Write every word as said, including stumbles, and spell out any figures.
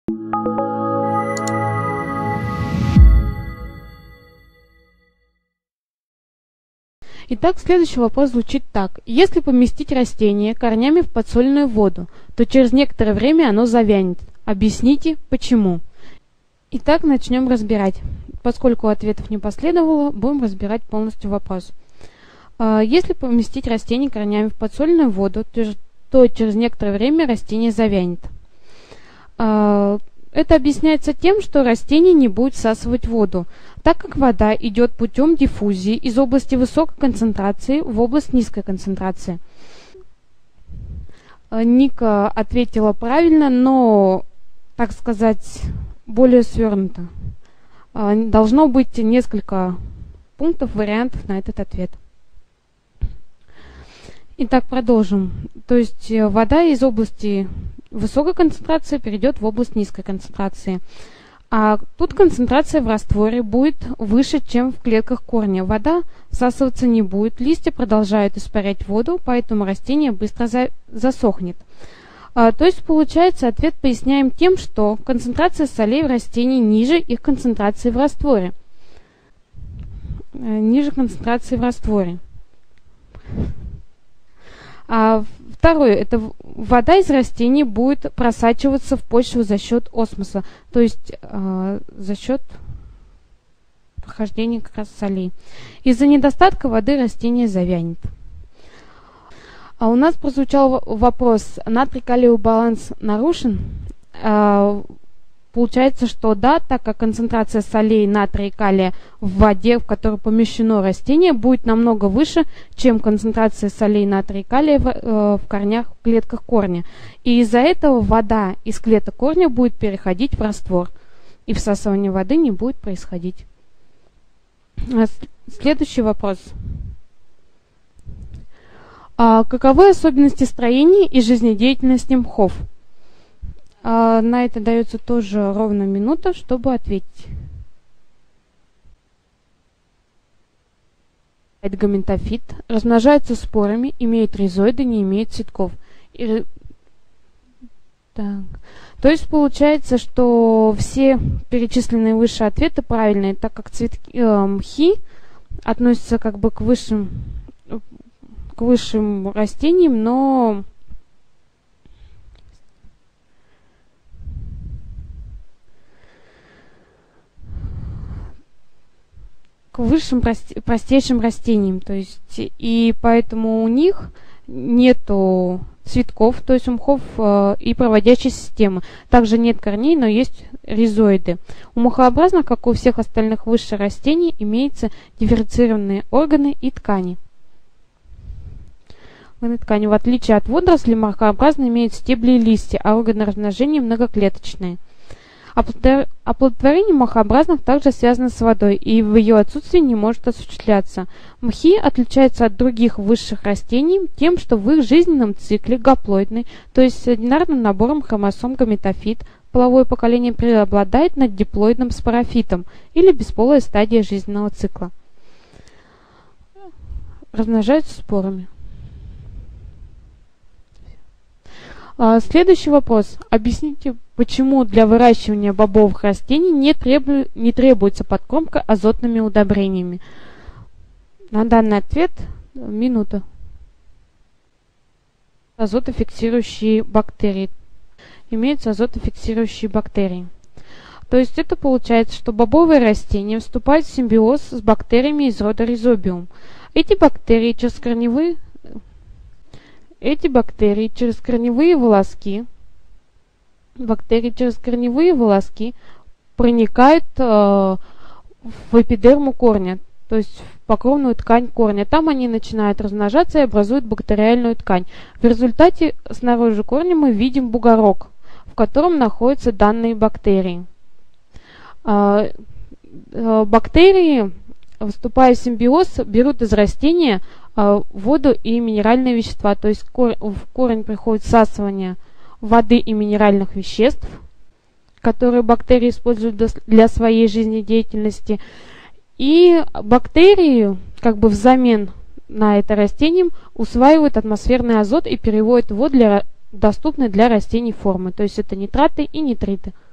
Итак, следующий вопрос звучит так. Если поместить растение корнями в подсоленную воду, то через некоторое время оно завянет. Объясните, почему. Итак, начнем разбирать. Поскольку ответов не последовало, будем разбирать полностью вопрос. Если поместить растение корнями в подсоленную воду, то через некоторое время растение завянет. Это объясняется тем, что растение не будет всасывать воду, так как вода идет путем диффузии из области высокой концентрации в область низкой концентрации. Ника ответила правильно, но, так сказать, более свернуто. Должно быть несколько пунктов, вариантов на этот ответ. Итак, продолжим. То есть вода из области высокой концентрации перейдет в область низкой концентрации. А тут концентрация в растворе будет выше, чем в клетках корня. Вода всасываться не будет, листья продолжают испарять воду, поэтому растение быстро за засохнет. А, то есть, получается, ответ поясняем тем, что концентрация солей в растении ниже их концентрации в растворе. Ниже концентрации в растворе. А второе, это вода из растений будет просачиваться в почву за счет осмоса, то есть э, за счет прохождения как раз солей. Из-за недостатка воды растение завянет. А у нас прозвучал вопрос: натрий-калиевый баланс нарушен? А, получается, что да, так как концентрация солей натрия и калия в воде, в которой помещено растение, будет намного выше, чем концентрация солей натрия и калия в, э, в корнях, в клетках корня. И из-за этого вода из клеток корня будет переходить в раствор, и всасывание воды не будет происходить. Следующий вопрос. А каковы особенности строения и жизнедеятельности мхов? А на это дается тоже ровно минута, чтобы ответить. Гаминтофит размножается спорами, имеет ризоиды, не имеет цветков. И... Так. То есть получается, что все перечисленные выше ответы правильные, так как цветки, э, мхи относятся как бы к высшим, к высшим растениям, но к высшим прости, простейшим растениям, то есть и поэтому у них нету цветков, то есть у мхов э, и проводящей системы. Также нет корней, но есть ризоиды. У мхообразных, как у всех остальных высших растений, имеются дифференцированные органы и ткани. Ткани. В отличие от водорослей, мхообразные имеют стебли и листья, а органы размножения многоклеточные. Оплодотворение мхообразных также связано с водой, и в ее отсутствии не может осуществляться. Мхи отличаются от других высших растений тем, что в их жизненном цикле гаплоидный, то есть с одинарным набором хромосом гаметофит, половое поколение преобладает над диплоидным спорофитом или бесполая стадия жизненного цикла. Размножаются спорами. Следующий вопрос. Объясните, почему для выращивания бобовых растений не, требу... не требуется подкормка азотными удобрениями? На данный ответ минута. Азотофиксирующие бактерии. Имеются азотофиксирующие бактерии. То есть это получается, что бобовые растения вступают в симбиоз с бактериями из рода ризобиум. Эти бактерии через корневые Эти бактерии через корневые волоски, бактерии через корневые волоски проникают э, в эпидерму корня, то есть в покровную ткань корня. Там они начинают размножаться и образуют бактериальную ткань. В результате снаружи корня мы видим бугорок, в котором находятся данные бактерии. Э, э, бактерии, вступая в симбиоз, берут из растения воду и минеральные вещества, то есть в корень приходит всасывание воды и минеральных веществ, которые бактерии используют для своей жизнедеятельности, и бактерии как бы взамен на это растение усваивают атмосферный азот и переводят его для доступной для растений формы, то есть это нитраты и нитриты.